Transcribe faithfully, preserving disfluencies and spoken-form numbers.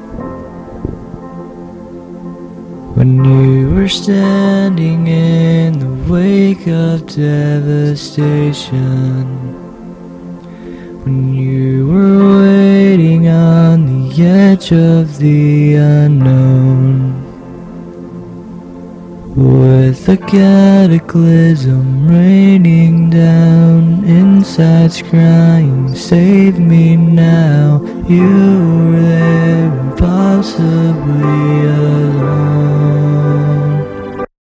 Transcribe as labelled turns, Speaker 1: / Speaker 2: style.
Speaker 1: When you were standing in the wake of devastation, when you were waiting on the edge of the unknown, with a cataclysm raining down, insides crying, save me now. You were there, impossibly